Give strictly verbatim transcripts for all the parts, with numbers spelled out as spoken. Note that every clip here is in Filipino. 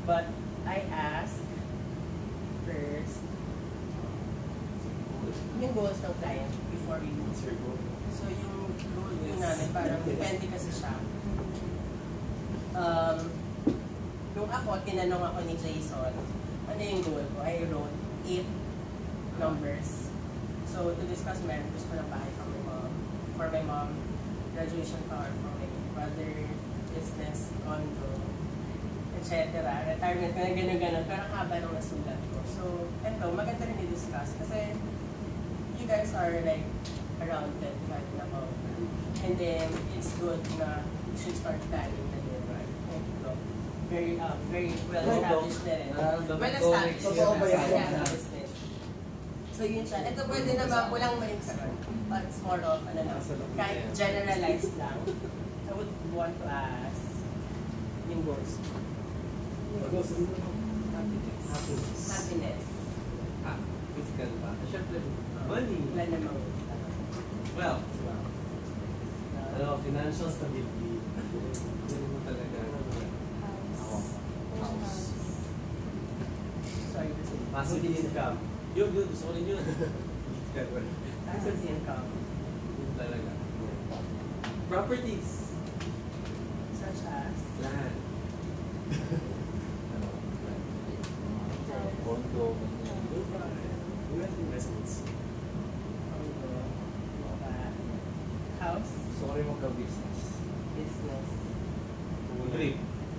But I asked first yung goals ng client before we move. So yung goal yung namin, parang depende kasi siya. Um, nung ako, tinanong ako ni Jason, ano yung goal ko? I wrote eight numbers. So to discuss meron, gusto ko ng bahay for my mom, for my mom, graduation car for my brother, business, condo, et cetera. Retirement ko na gano'n-gano'n, pero ang haba nung nasulat ko. So, eto, maganda rin i-discuss kasi you guys are like around that kind na ako. And then, it's good na you should start planning na din, right? Like, no, very, uh, very well-established na rin. Well-established. Yeah, business. So, yun siya. Ito pwede naman, walang maling sagot. But it's more of, ano lang, kahit generalized lang. I would want to ask yung goals. Happiness. Happiness. Ah, physical ba? Siyempre, money. Wala namang. Well, ano, financial stability. Ano mo talaga? House. Sorry to say. Passive income. Yun, yun. Gusto ko rin yun. Passive income. Yun talaga. Properties. Such as? Land. Condo. Invest investments. Condo. House. Sorry magka-business. Business. Trip.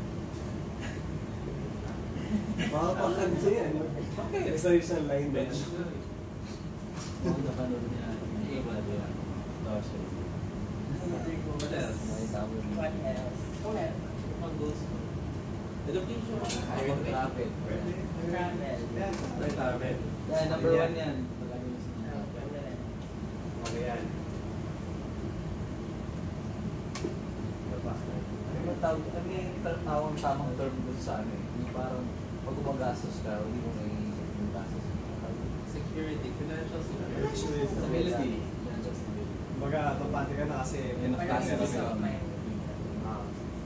Baka pang yan. Okay. Isa isang line ba? Kung nakanood niya, iba din. Tapos, What else? may tamo rin. What else? Kung meron. Ang goals mo? Education. Ayaw traffic. Travel. Retirement. Yeah, number one yan. Palagi mo sa Ah, ganda rin. Okay yan. Ano ba tawag? Ano yung tawang tamang term doon sa ano eh? Yung parang pag gumagastos ka, hindi mo naiisip yung gastos. Security. Financial security. Stability. Financial stability. Baga, papati ka na kasi enough Parang cash peace ka. of mind. Ah.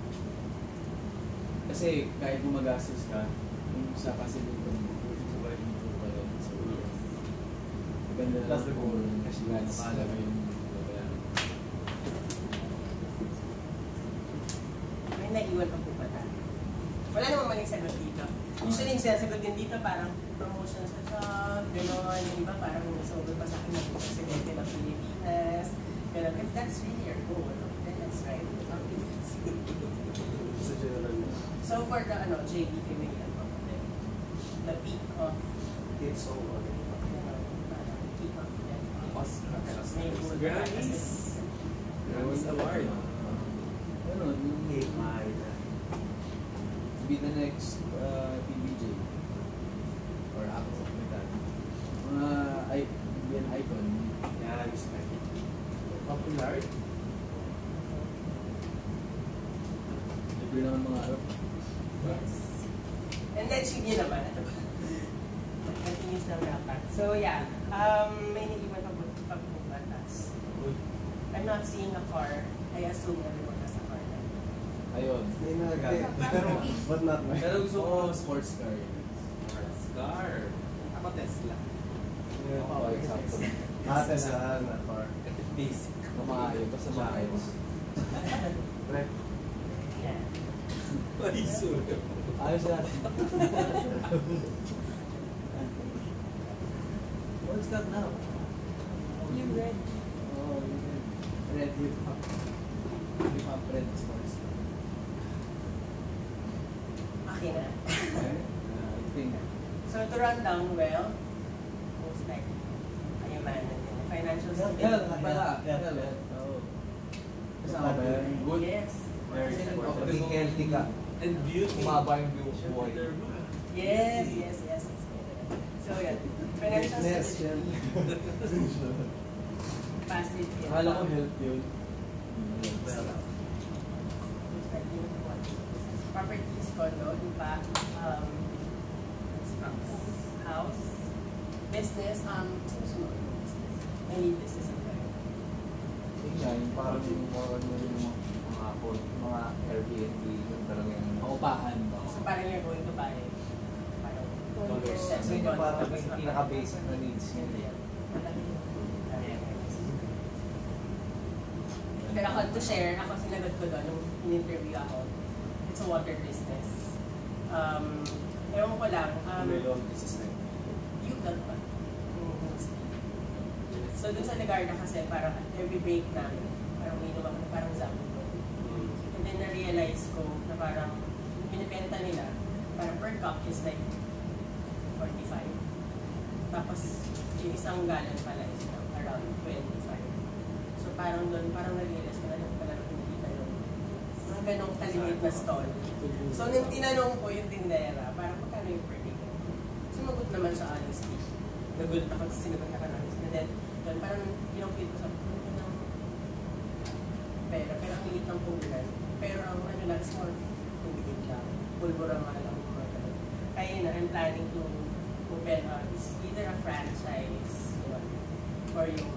Kasi kahit gumagastos ka, yung sa possibility mo, ito pa rin ito pa rin. So, maganda lang That's the goal. Kasi nga, nakalaga yung babayaran. May naiwan pa po ba tayo? Wala namang maling sagot dito. Usually yung sinasagot din dito parang promotion sa job, gano'n. Yung iba parang nasobrang pa sa akin ng presidente ng Pilipinas. Gano'n. If that's really your goal, then that's right. Sa general. So for the ano, J B K may ano, the peak of, It's so okay. you know, parang peak of that. May goal. Grammys. Grammys Award. Ano, yung Eight mile. to be the next uh, P B J or actor like that. Mga I be an icon. Yan, respect. Popular. Libre naman mga arap. Yes. And then, sige naman. Ito ba? Continuous na dapat. So, yeah. Um, may naiwan pa pag pumatas. I'm not seeing a car. I assume everyone has a car na. Ayun. May nagagay. But not mine. Pero gusto ko Oo, sports car. car. Ako Tesla. Oo, example. Ate sa na car. Basic. Mamaayo, basta maayos. Right. Yeah. Ay, sulit. Ayos yan. What's that now? You read. Oh, you read. Red hip hop. Hip hop red sports car. Akin na. Okay? Uh, I think. So, to run down well, most likely, kayamanan din. Financial Health, stability. pala. Health. Health. Oo. Kasama ba yan? Good. Yes. Very Kasi important. maging healthy ka. And beauty. Umaba yung buhay. Yes, yes, yes. yes. So, yan. Financial Fitness, stability. Passive income. Akala ko health yun. Properties, condo, lupa, um, house, business, um, susunod yung business. May business ang tayo. Yun nga, yung parang yung moral mo rin yung mga mga Apple, mga Airbnb, yun talaga yung Paupahan ba? parang you're going to buy, parang, Dollars. sets Kasi of yung bonds, parang tapos yung pinaka-basic na needs niya. Hindi yan. Ayan. Pero ako, to share, ako sinagot ko doon, nung in-interview ako, it's a water business. Um, ewan ko lang, um, May long business na yun. you got pa. So dun sa Legarda kasi parang every break namin, parang inom ako na parang zombie ko. And then na-realize ko na parang binibenta nila, parang per cup is like forty-five. Tapos yung isang gallon pala is around twenty-five. So parang doon, parang na-realize ko na lang pala na pinakita yung mga ganong kalimit na stall. So nung tinanong ko yung tindera, parang magkano yung per day? Sumagot naman siya honestly. Nagulat ako sa sinagot na kanang. And then, doon parang pinong-feel ko sa puno ng pera. Pero ang liit ng pugulan. Pero ang ano lang, is more tubig lang. Pulbura nga lang. Kaya yun na, I'm planning to open uh, is either a franchise, yun, or yung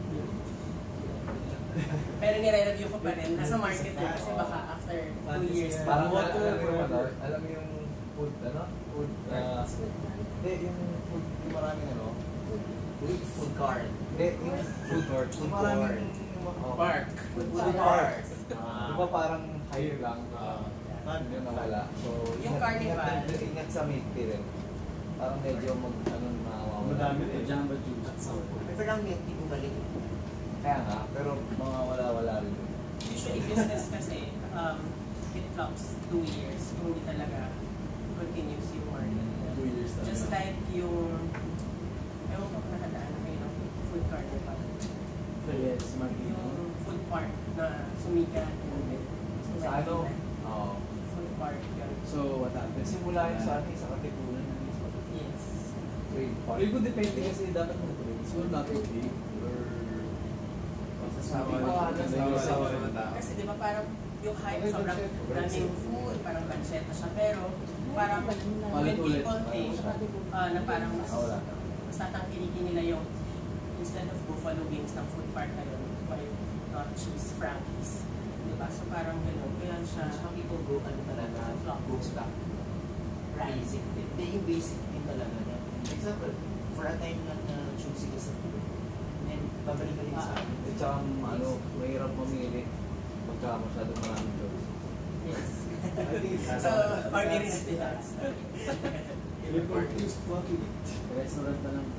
pero nire-review ko pa rin. Nasa market din kasi baka after two years. Parang Water, alam mo yung water. ano, alam mo yung food, ano? Food, uh, hindi, yung food, yung maraming ano? Food, food cart. Hindi, yung food court. Yung maraming, oh, Park. Food Food court. Ah. Di ba parang higher lang? Ah. Hindi nawala. So, Yung ingat- carnival. Ingat, ingat sa milk tea rin. Parang medyo mag, ano, mawawala. Madami din. Jamba juice. At some point. Pero lang milk tea bumalik. Kaya nga, pero mga wala-wala rin. Usually business kasi, um, it flops two years kung hindi talaga continuous yung market. Two years na. Just like yung, ewan ko kung nakadaan na kayo ng food carnival. Yes, Magino. Yung food park na sumikat. Sa ano? Oo. Food park yun. So, what happened? Simula yun sa atin, sa Katipunan. Yes. Trade park. Pero kung depende kasi dapat mo trade. So, not okay. Or... Sabi ko, ano, Sabi sa ko, ano, Kasi di ba parang yung hype Okay, sobrang budget. daming food, parang bancheta siya. Pero parang when Ulit-ulit. people think uh, na parang mas, Ah, wala. mas tatangkilikin nila yung instead of buffalo wings ng food park na yun, why not choose Frankie's? Diba? So parang gano'n. Kaya siya, Some people go, ano talaga, goes back. Basic din. Hindi, yung basic din talaga. Na, example, for a time lang na choosing ka sa food. And babalik ka rin sa Ah. akin. At saka, ano, mahirap mamili pagka masyadong maraming jobs. yes. I think it's- So, ordinary na sila. Confused what to eat. Restaurant na lang.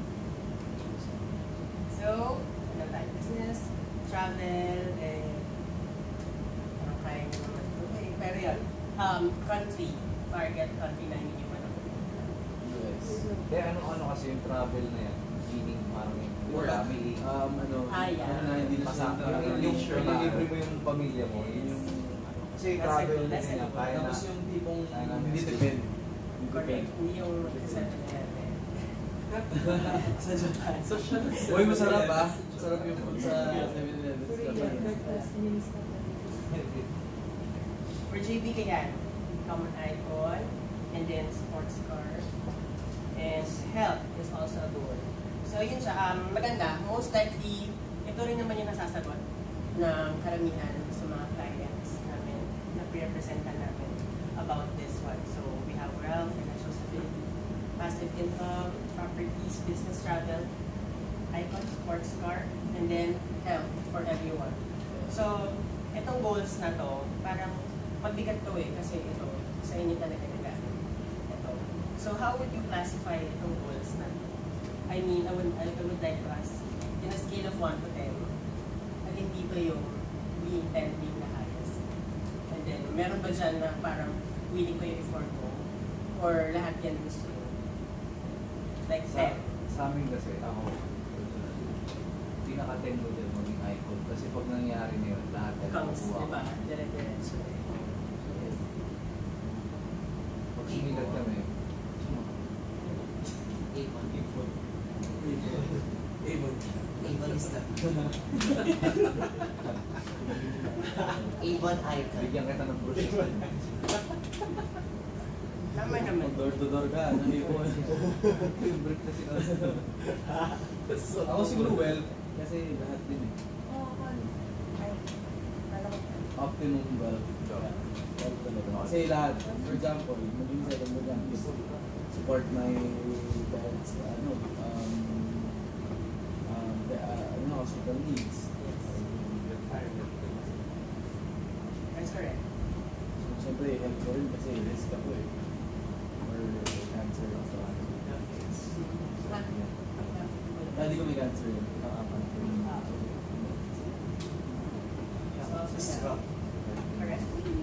So, ano tayo? Business, travel, eh, ano kaya nyo naman. Okay, pero yun, um, country, target country na hindi nyo man ako. U S. Kaya ano, ano kasi yung travel na yan, meaning parang yung Work. family. Um, ano, Ah, yeah. ano na hindi na Pasa, siya yung, yung, leisure yung na. libre mo yung pamilya mo, yun yung, ano, kasi That's travel a- din that's a yan, good kaya na, Tapos yung tipong Kaya na- hindi depend. Hindi Correct, depend. hindi yung seven eleven. Sa Japan. Uy, masarap ah. Masarap yung food sa seven eleven. For J B kaya, common icon, and then sports car, and health is also a goal. So yun siya, um, maganda. Most likely, ito rin naman yung nasasagot ng karamihan sa mga clients namin na pre-representan namin about this one. So we have wealth, financial stability, passive income, properties, business travel, icon, sports car, and then health for everyone. So, itong goals na to, parang mabigat to eh, kasi ito, sa inyo talaga nagaling. Ito. So, how would you classify itong goals na to? I mean, I would, I would like to ask, in a scale of one to ten, alin dito yung being ten being the highest? And then, meron ba dyan na parang willing ko yung effort mo? Or lahat yan gusto mo? Like sa, ten. sa amin kasi, ako, pinaka-ten ko din maging icon. Kasi pag nangyari na yun, lahat ay Comes, makukuha di ba? ko. Dire-diretso. Pag sumigat kami, Avon. Food. Avon. Avon is the... Avon icon. bigyan kita ng brochure. Tama naman. Pag door to door ka, nangipon. Yung break na sila. Ako siguro well, kasi lahat din eh. Oo, oh, ay, kala ko. Optimum wealth. Kaya ano talaga. Kasi lahat, for example, maging sa mo dyan, support my dad's, ano, um, um, the, uh, ano, hospital needs. That's correct. So, siyempre, help ko rin kasi risk ako eh. Or cancer ako. Ah, di ko may cancer yun. Nakakapan ko yun. Correct.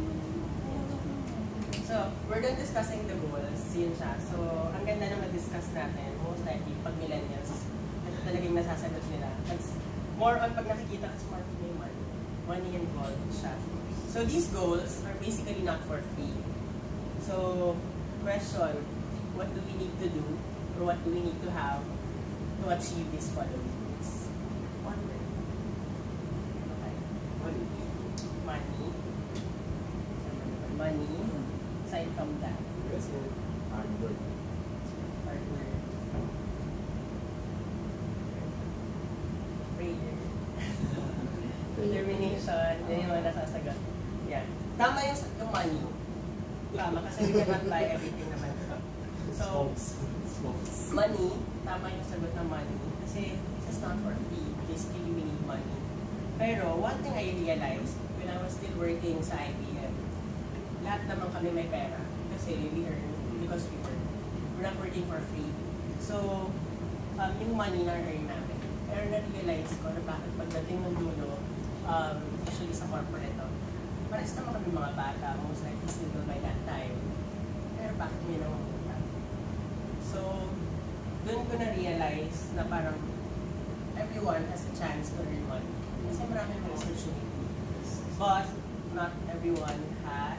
So, we're done discussing the goals. Yun siya. So, ang ganda na mag-discuss natin, most likely, pag millennials, ito talagang nasasagot nila. That's more on pag nakikita, it's more of may money. Money involved siya. So, these goals are basically not for free. So, question, what do we need to do, or what do we need to have to achieve these following goals? One word. Okay. Money. Money. Money. Aside from that, Yes, sir. Hard work. hard work. Prayer. Determination. Yan yung mga nasasagot. Yan. Tama yung, yung money. Tama kasi we cannot buy everything naman. So, money, tama yung sagot ng money. Kasi this is not for free. Basically, we need money. Pero one thing I realized when I was still working sa I B M, lahat naman kami may pera. Kasi we earn, because we earn. We're not working for free. So, um, yung money na earn namin. Pero na-realize ko na bakit pagdating ng dulo, um, usually sa corporate, no, pares naman kami mga bata, most likely single by that time. Pero bakit may namumutang? So, doon ko na-realize na parang everyone has a chance to earn money. Kasi maraming mga opportunity. But, not everyone has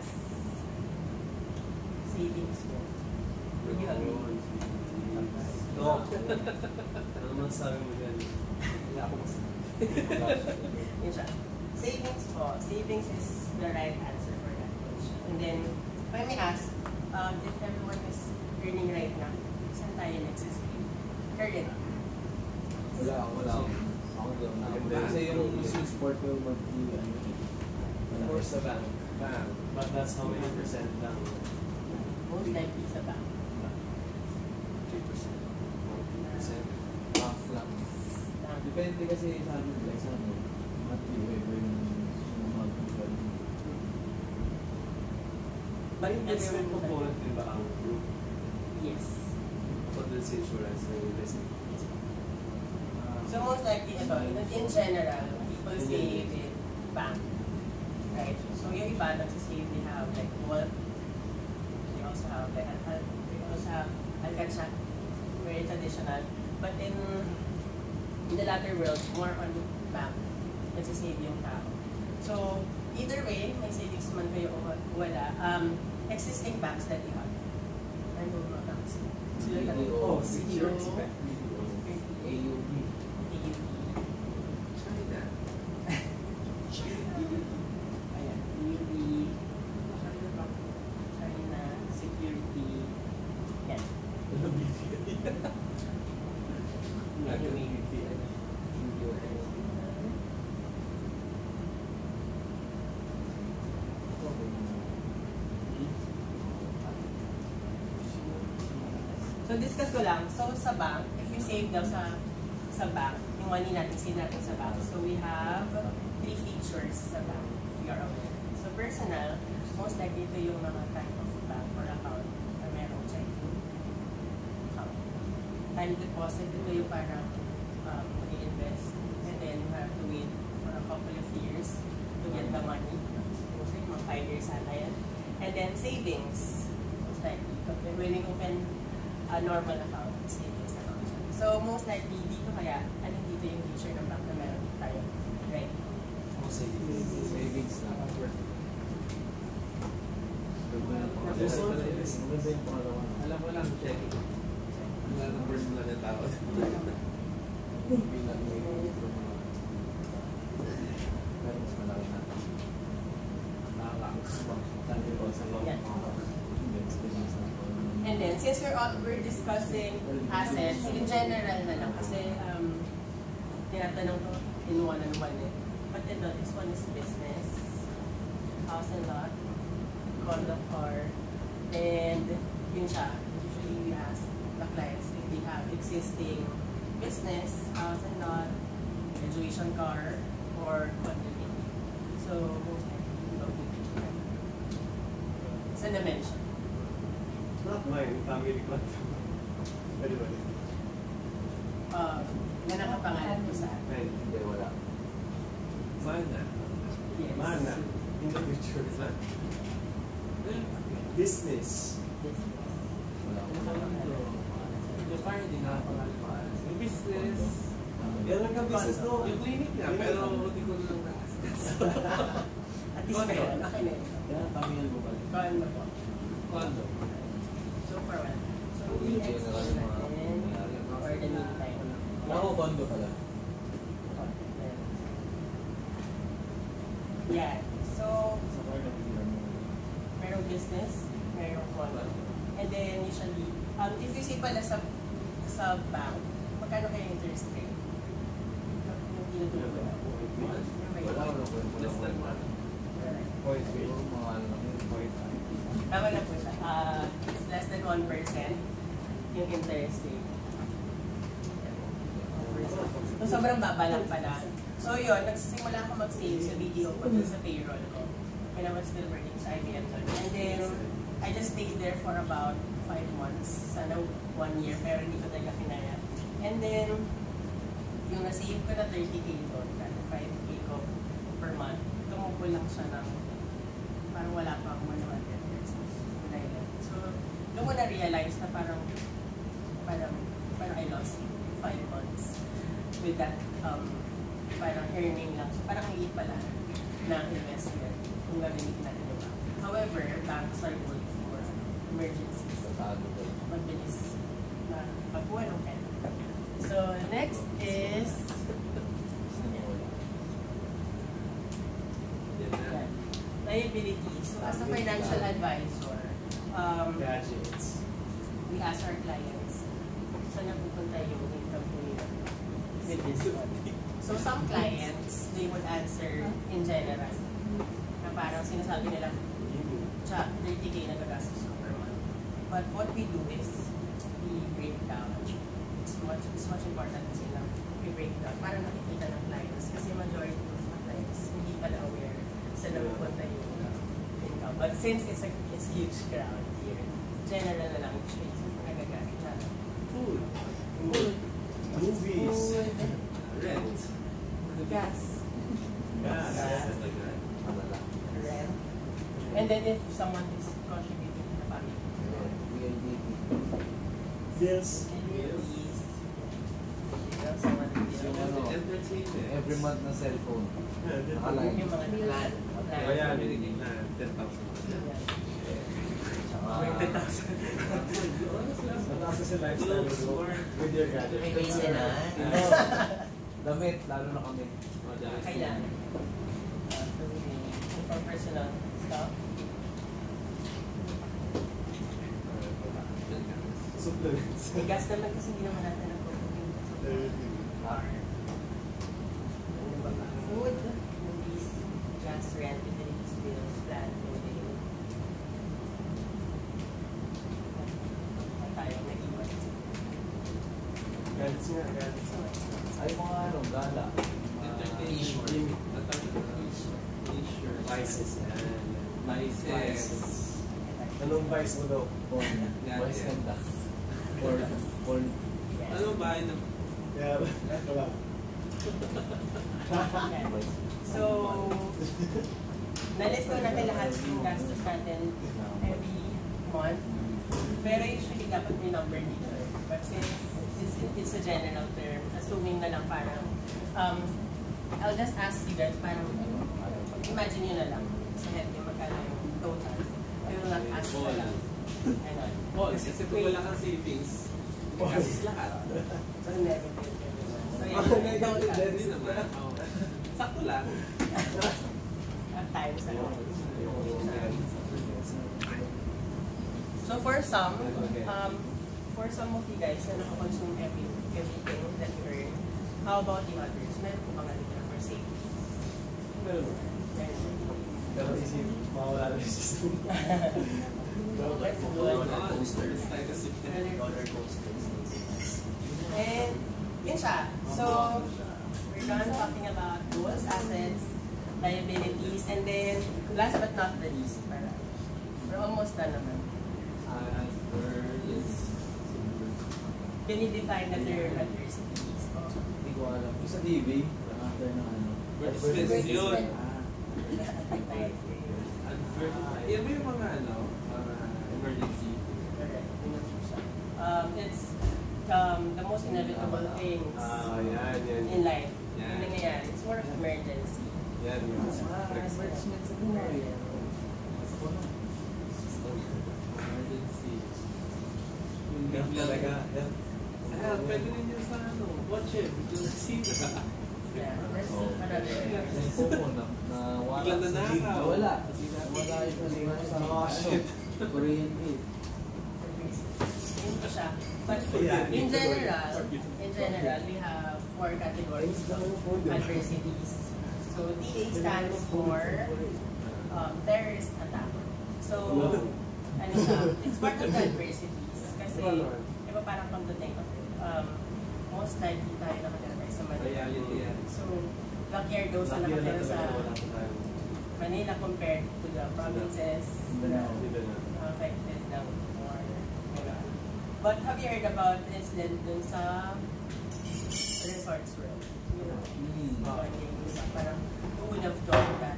savings mo. Would you agree? No. Ano naman sabi mo dyan? Hindi ako mas... Yun siya. Savings po. Savings is the right answer for that question. And then, if I may ask, um, if everyone is earning right now, saan tayo nagsisave? Current. Wala ako, wala ako. Ako daw na ako. Kasi yung yung support ko monthly, ano eh. Of course, sa bank. Bank. But that's how many percent lang? Most likely sa bank. three percent. one percent. Half lang. Bank. Depende kasi sa amin, like sa amin, monthly waiver yung yung monthly. But Investment everyone- component din ba ang group? Yes. What does insurance na investment? So most likely, ito, in, in general, people save in bank. Right? So yung iba, nagsisave, they have like Volt, they also have like, Al- Al- they also have Alcanza, very traditional. But in, in the latter world, more on bank, nagsisave yung tao. So either way, may savings man kayo o wala, um, existing banks that you have. Ano mga banks? Sila lang. Oh, security. A U B. China. Ayan, U B, China, security, yan. Ano B P I? Ano B P I? So discuss ko lang, so sa bank, if you save daw sa sa bank, yung money natin, save natin sa bank. So we have three features sa bank, if you are aware. So personal, most likely ito yung mga type of bank or account na merong checking account. Time deposit, ito yung parang um, mag-invest and then you have to wait for a couple of years to get the money. Mostly mga five years ata yan. And then savings, most likely, when you open a normal account, savings account siya. So most likely, dito kaya, ano dito yung feature ng bank na meron tayo, right? Oh, savings. Savings na. Yes, sir. Maganda yung pangalawa. Alam mo lang, checking. Wala ng personal na tao. Bilang may pero mas malaki na. Nakakakasabang. Dati ko sa mga Yeah. experience na ako. And then, since we're, all, we're discussing assets, in general na lang, kasi um, tinatanong ko in one-on-one eh. But ito, this one is business, house and lot, condo car, and yun siya. Usually we ask the clients if they have existing business, house and lot, graduation car, or condominium. So most likely we will be sa na-mention. Not mine, family ko. Pwede ba? Uh, na nakapangalan ko sa akin. Mine. Hindi, wala. Mana. Yes. Mana. In the future, man. Business. Business. Wala. Yung car hindi nakapangalan. Yung business. Meron kang business no? Yung clinic nga, pero hindi ko na lang naaskas. At least Condo. meron. Okay na yun. Kaya kami yung bumalik. Condo po. Condo. So for one. So In we general, explain mga natin nangyari. for the meantime. Ako, condo pala. Yeah. So, Sa car na bigyan mo. merong business, merong condo. And then usually, um, if you see pala sa sa bank, magkano kaya interest rate? Yung tinutukoy na. Wala, wala ko yung Less than one. Point Siguro mga ano lang yun. Point five. Tama na po siya. Uh, it's less than one percent yung interest rate. So, sobrang baba lang pala. So, yun, nagsisimula ako mag-save sa B T O ko dun sa payroll ko when I was still working sa I B M. And then, I just stayed there for about five months. Sana one year, pero hindi ko talaga kinaya. And then, yung na-save ko na thirty K doon, kada five K ko per month, tumupo lang siya ng parang wala pa akong one hundred pesos when I left. So, doon ko na-realize na parang, parang, parang I lost five months with that, um, parang earning lang. So, parang hindi pala na investment kung gagamitin natin yung bank. However, banks are good for emergencies. Sa tago ko. Mabilis na pagbuhay ng pera. So, next is yan, liability. So, as a financial advisor, um, Gadgets. we ask our clients, saan napupunta yung income po nila with this one. So, some clients, they would answer in general. Na parang sinasabi nila, tsa, thirty K na gagastos ko per month. But what we do is, we break down. It's much, it's much important kasi na we break down para nakikita ng clients. Kasi majority of the clients, hindi pala aware sa napupunta yung income. But since it's a it's huge crowd here, general na lang yung space na nagagamit na. Food. Food. Movies. Food. Rent. Gas. Gas. Gas. Malala. Rent. And then if someone is contributing to the family. V I D. Bills. Bills. Someone Yung ano, Entertainment. every month na cellphone. Nakaline. yung mga plan. O yan, binigay na ten thousand. twenty thousand. Mataas sa lifestyle mo with your gadget. May maintenance. Ano, damit, lalo na kami. Kailangan. Uh, for personal stuff. Supplements. May gas naman kasi hindi naman natin nagpupunta sa car. Ano ba ba? Food, movies, gas, rent, utilities, bills, plan, clothing. At tayo nag-iwan. Gadgets nga, gadgets. So, it's Ay, mga ano, gala. T-shirt. T-shirt. Vices. Vices. Anong vice mo daw? Porn. Gadget. Boys ganda. Porn. Porn. Ano ba yun? Yeah, wala. So, na-list ko natin lahat yung gastos natin every month. Pero usually dapat may number dito. But since it's, it's a general term, assuming na lang parang, um, I'll just ask you guys, parang, imagine nyo na lang sa head yung magkano yung total. I will not ask na lang. Ano? Oh, kasi kung wala kang savings, gasis lahat. So, negative. So, Oh, yun, negative total. Hindi naman. Oh. Sakto lang. At times, ano? So for some, um, for some of you guys na nakakonsume every, everything that you earn, how about the others? Meron po bang alita for savings? Meron. Meron. Pero isip, mawala na siya. That's good. Roller coasters. Roller coasters. And yun siya. So, we're done talking about goals, assets, liabilities, and then last but not the least, para we're almost done naman. As per is Can you define the term adversities? Hindi ko alam. Yung sa T V, after ng ano. advertisement yun. Ah, Advertisement. Yan ba yung mga ano, mga emergency? Correct. Um, it's um, the most inevitable things Ah, yan, yan. in life. Yan. Yung nangyayari, it's more of emergency. Yan, yun. ah, advertisement sa buhay. Emergency. Yung game talaga. Yan. Ah, pwede rin yun sa ano, watch it. Because see na. Yeah, that's Oh. another. Yung Coco na, na wala Biglang sa nanakaw. gym. Wala. Wala yung ano sa Oh, ano, shit. Korean beat. Yun po siya. But Yeah. in general, in general, we have four categories of adversities. So T A stands for um, terrorist attack. So, ano siya, it's part of the adversities. Kasi, iba parang come to think of it, um, most likely tayo nakatira tayo sa Manila. Reality yan. So, luckier those na Lucky na nakatira lang sa talaga wala pa tayo. Manila compared to the provinces na Hindi na. affected ng war. Ganun. But have you heard about the incident dun sa Resorts World? You know, Hmm. bonding, diba? Parang who would have thought that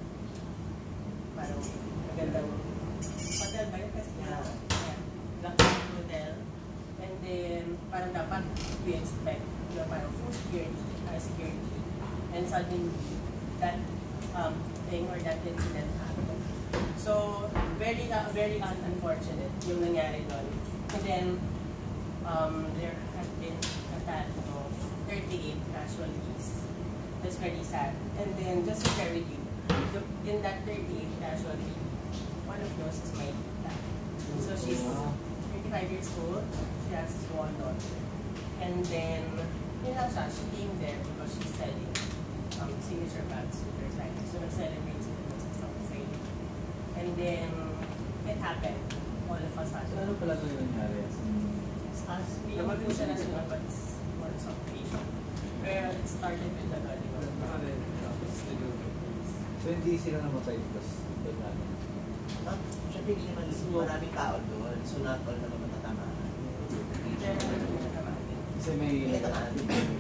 parang magandang hotel ba yun? Kasi nga, yeah, luxury hotel. And then, parang dapat we expect you know, parang full security, high security. And suddenly, that um, thing or that incident happened. So, very, uh, very un unfortunate yung nangyari doon. And then, um, there have been a total of thirty-eight casualties. That's very sad. And then, just to share with you, the, in that thirty-eight casualty, one of those is my tita. So, she's thirty-five years old. She has one daughter. And then, yun lang siya, she came there because she's selling um, signature bags with her clients. So, nag-celebrate sila ng isang sale. And then, it happened all of a So, sudden. ano pala ito yung nangyari? As we don't po siya na sila, but it's more of patient. Pero it started with the body of Baka rin, tapos nyo. So, hindi sila namatay plus doon natin. Ah, syempre hindi naman maraming tao doon. So not all naman matatamaan. Kasi may... May tamaan.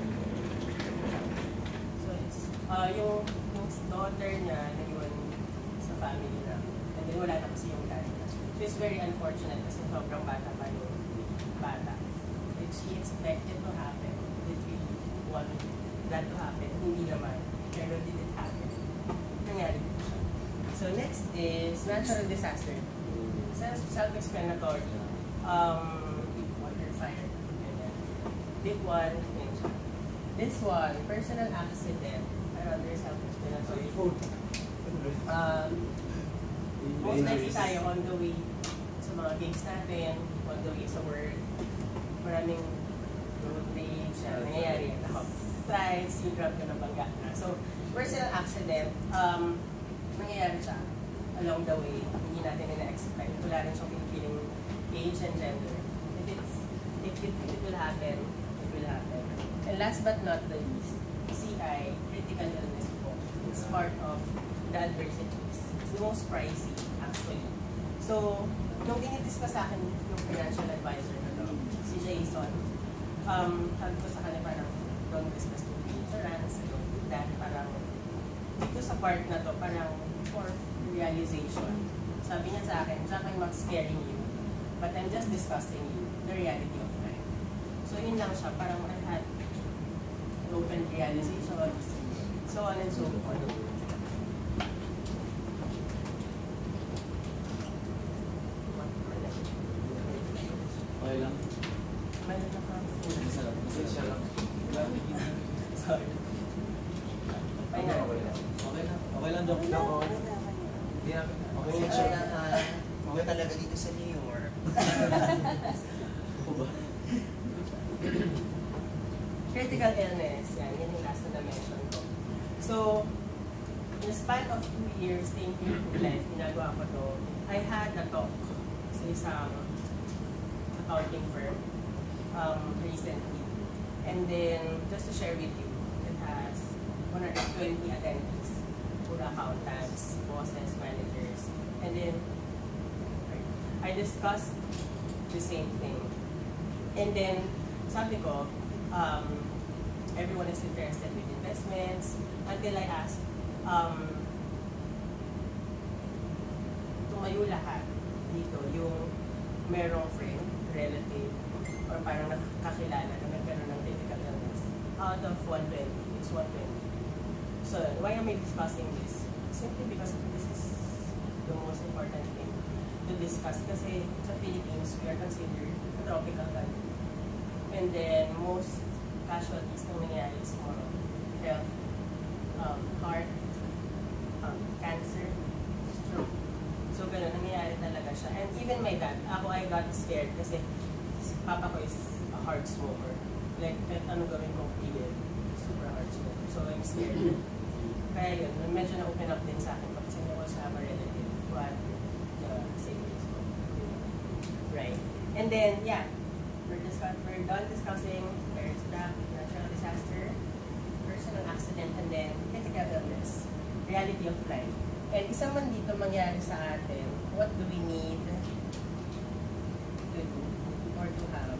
So it's, uh, yung, yung daughter niya, naiwan sa family na. And then wala na kasi yung dad niya. So it's very unfortunate kasi sobrang bata pa yung bata. Did she expected to happen? Did we want that to happen? Hindi naman. Pero did it happen? Nangyari po siya. So next is natural disaster. Self- Self-explanatory. Um, water, fire. Ganyan. Big one, yun siya. This one, personal accident. Another self-explanatory. Um, most likely tayo on the way sa mga gigs natin, on the way sa work. Maraming road rage, uh, nangyayari. Flights, yung grab ka ng bangga na. So, personal accident, um, nangyayari siya along the way. Hindi natin ina-expect. Wala rin siyang pinipiling age and gender. If it's, if it, if it will happen, it will happen. And last but not the least, C I, critical illness po. It's part of the adversities. It's the most pricey, actually. So, nung dinidiscuss sa akin yung financial advisor na no, si Jason, um, sabi ko sa kanya parang, don't discuss to the insurance, don't do that, parang, dito sa part na to, parang for realization. Sabi niya sa akin, Jack, I'm not scaring you, but I'm just discussing you the reality of life. So, yun lang siya, parang I had an open realization, so on and so forth. Okay lang. May naka-food. Masarap. Masarap lang. Sorry. Ay na. Okay lang. Okay lang. Okay lang, Doc. Hindi namin. Okay lang Pasensya siya. na ha. Mga talaga dito sa New York. Ako ba? Critical illness, yan, yan yung last na na-mention ko. So, just span of two years, staying here in life, ginagawa ko to, I had a talk sa isang accounting firm um, recently. And then, just to share with you, it has one hundred twenty attendees, puro accountants, bosses, managers. And then, I discussed the same thing. And then, sabi ko, um, everyone is interested with investments, until I asked, um, tumayo lahat dito, yung merong friend, relative, or parang nakakilala na nagkaroon ng critical illness. Out of one hundred twenty, it's one hundred twenty. So, why am I discussing this? Simply because this is the most important thing to discuss. Kasi sa Philippines, we are considered a tropical country. And then, most casualties na nangyayari is more of health, um, heart, um, cancer, stroke. So, ganun, nangyayari talaga siya. And even my dad, ako I got scared kasi si papa ko is a hard smoker. Like, kahit anong gawin kong pigil, super hard smoker. So, I'm scared. Kaya yun, medyo na-open up din sa akin kasi I also have a relative who had the same risk. Right. And then, yeah, we're, discuss we're done discussing there's the natural disaster, personal accident, and then critical illness, reality of life. And isa man dito mangyari sa atin, what do we need to do or to have?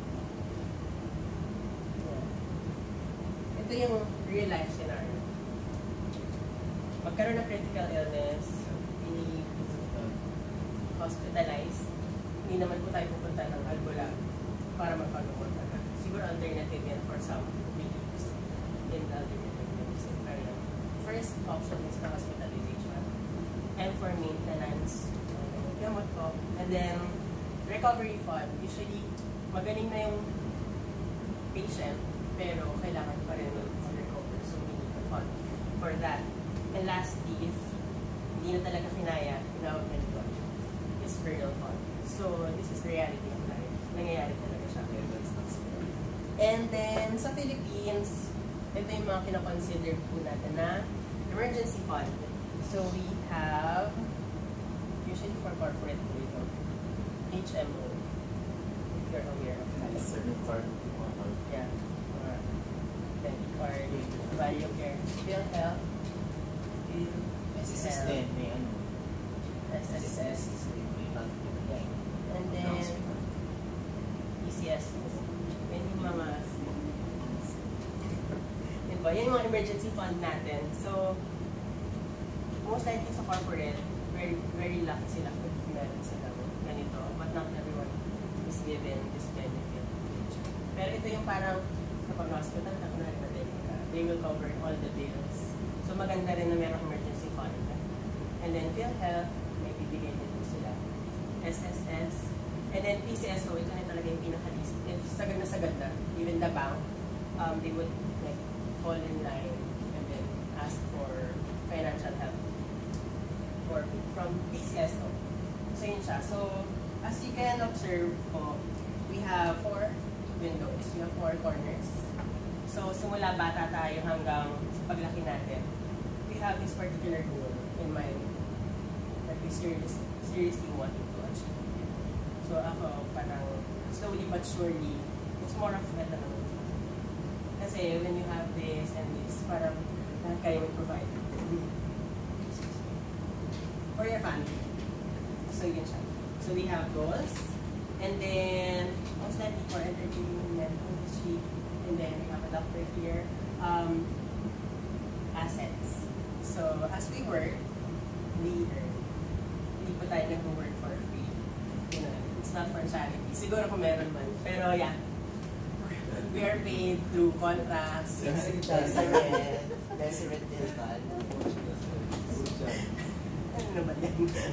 Yeah. Ito yung real life scenario. Magkaroon ng critical illness, we need to hospitalize. Hindi naman po tayo pupunta ng Albulag para magpagumot na. Siguro alternative yan for some weeks in the alternative. First option is the hospitalization. And for maintenance, gamot ko. And then, recovery fund. Usually, magaling na yung patient, pero kailangan pa rin mag-recover. So, we need a fund for that. And lastly, if hindi na talaga kinaya, tinawag na ito, is burial fund. So, this is the reality of life. Nangyayari talaga siya. And then, sa Philippines, ito yung mga kinakonsider po natin na emergency fund. So, we have, usually for corporate po ito, H M O, if you're aware of that. Certain card. Yeah. Uh, debit card, value care, PhilHealth, S S S din, may ano. S S S, may health. and then E C S. Yan yung mga, yun ba, yan yung mga emergency fund natin. So, most likely sa corporate, very very lucky sila kung meron sila ganito. But not everyone is given this benefit. Pero ito yung parang kapag hospital ka, kunwari na din ka, they will cover all the bills. So maganda rin na merong emergency fund. And then PhilHealth, may bibigay din po sila. S S S. And then P C S O, ito na talaga yung pinaka-least. If sagad na sagad na, even the bank, um, they would like fall in line and then ask for financial help for from P C S O. So yun siya. So as you can observe po, we have four windows, we have four corners. So simula bata tayo hanggang sa paglaki natin, we have this particular goal in mind that we seriously, seriously wanting to achieve. So ako parang slowly but surely, it's more of a ano. Kasi when you have this and this, parang lahat kayo may provide for your family. So yun siya. So we have goals, and then most likely for entertainment industry, and then we have a doctor here. Um, assets. So as we work, we earn. Hindi po tayo nag-work for free. You know, it's not for charity. Siguro kung meron man. Pero yeah, we are paid through contracts. Deseret. Deseret Dilman. Ano naman yan?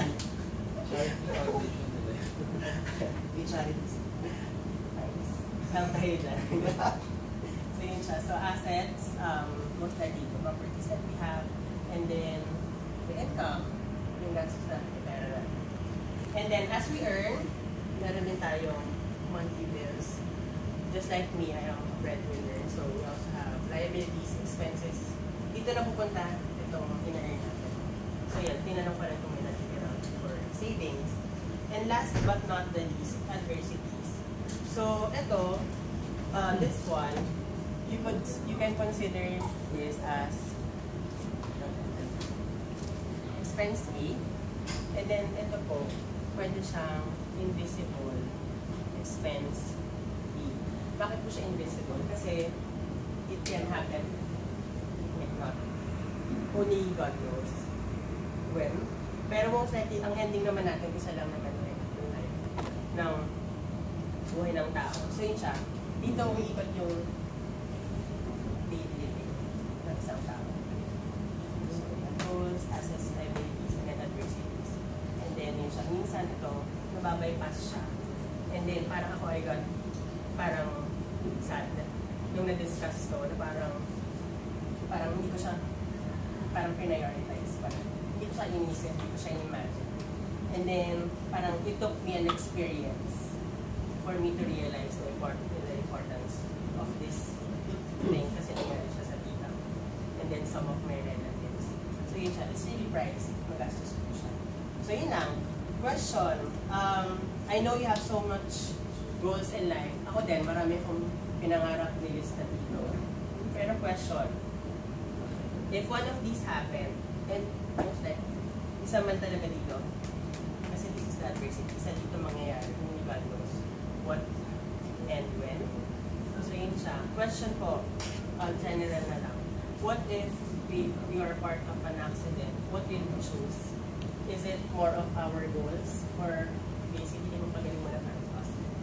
May charities. Nice. Help tayo dyan. So yun siya. So assets, um, most likely the properties that we have, and then the income, yung gastos natin, pera natin. And then as we earn, meron din tayong monthly bills. Just like me, I am a breadwinner, so we also have liabilities, expenses. Dito na pupunta itong ina-earn natin. So yan, tinanong ko lang kung may natitira for savings. And last but not the least, adversities. So ito, uh, this one, you could you can consider this as expense A. And then ito po, pwede siyang invisible expense B. Bakit po siya invisible? Kasi it can happen, like not, only God knows when. Pero most likely, ang ending naman natin, isa lang naman eh, yung life ng buhay ng tao. So yun siya, dito umiikot yung daily living ng isang tao. So yung goals, assets, liabilities, and then adversities. And then yun siya, minsan ito, nababypass siya. And then parang ako ay got, parang sad na, yung na-discuss ko, na parang, parang hindi ko siya, parang prioritize, parang hindi ko siya inisip, hindi ko siya imagine. And then, parang it took me an experience for me to realize the, import the importance of this thing kasi nangyari siya sa tita. And then some of my relatives. So yun siya, it's really pricey, magastos po siya. So yun lang. Question, um, I know you have so much goals in life. Ako din, marami akong pinangarap nilista dito. Pero question, if one of these happen, and most likely, isa man talaga dito, kasi this is the adversity, isa dito mangyayari, kung God knows what and when. So yun siya. Question po, uh, general na lang. What if we, we are part of an accident? What will we choose? Is it more of our goals, or basically, kung pagaling mo na tayo sa hospital?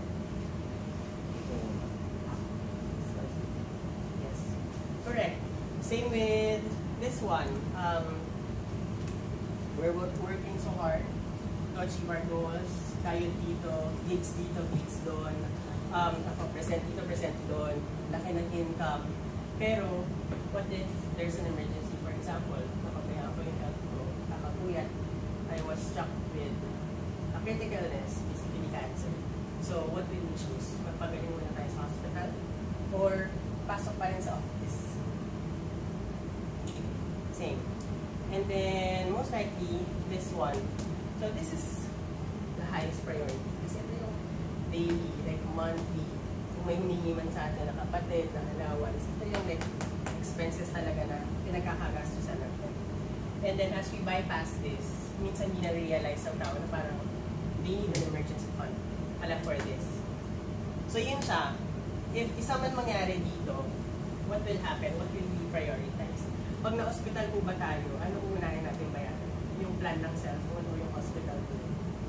Yes. Correct. Same with this one. Um, we're wo- working so hard to achieve our goals. Tayo dito, gigs dito, gigs doon. Um, ako present dito, present doon. Laki ng income. Pero, what if there's an emergency? For example, napabayaan ko yung health ko, nakapuyat. I was struck with a critical illness, basically cancer. So, what will we choose? Magpagaling muna tayo sa hospital? Or, pasok pa rin sa office? Same. And then, most likely, this one. So, this is the highest priority. Kasi ito yung daily, like monthly. Kung may humingi man sa atin na kapatid, na allowance, ito yung like, expenses talaga na pinagkakagastusan natin. And then, as we bypass this, minsan hindi na-realize ang tao na parang they need an emergency fund pala for this. So, yun siya. If isa man mangyari dito, what will happen? What will we prioritize? Pag na-hospital po ba tayo, ano unahin natin bayaran? Yung plan ng cellphone o yung hospital bill?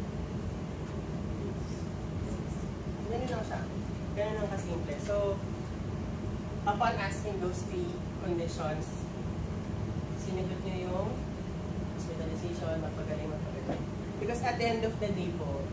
Ganun lang siya. Ganun lang kasimple. So, upon asking those three conditions, sinagot nyo yung hospitalization, magpagaling, magpagaling. Because at the end of the day po,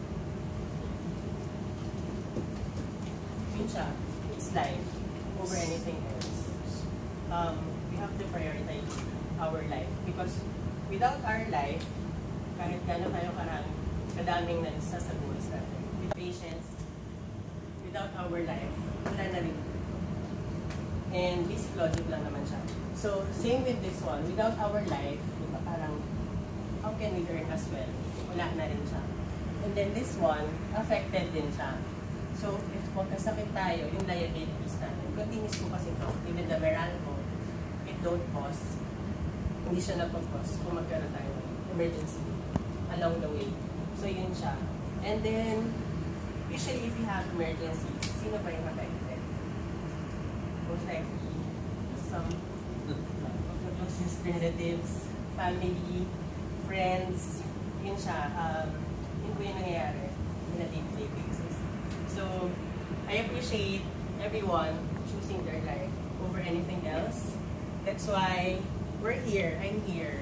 yun siya, it's life over anything else. Um, we have to prioritize our life because without our life, kahit gano'n tayo karami, kadaming nalisa sa goals natin. With patience, without our life, wala na rin. And basic logic lang naman siya. So, same with this one. Without our life, di ba, parang, how can we earn as well? Wala na rin siya. And then this one, affected din siya. So, if magkasakit tayo, yung liabilities natin, continuous po kasi ito, even the Meralco, it don't cost. Hindi siya napag-cost kung magkaroon tayo ng emergency along the way. So, yun siya. And then, usually if you have emergencies, sino ba yung affected? Most likely, some of the closest relatives, family, friends, yun siya. Um, yun po yung nangyayari in a day-to-day basis. So, I appreciate everyone choosing their life over anything else. That's why we're here. I'm here.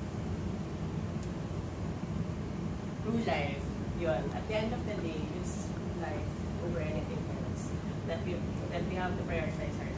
Through life, yun. At the end of the day, it's life over anything else. That we that we have to prioritize our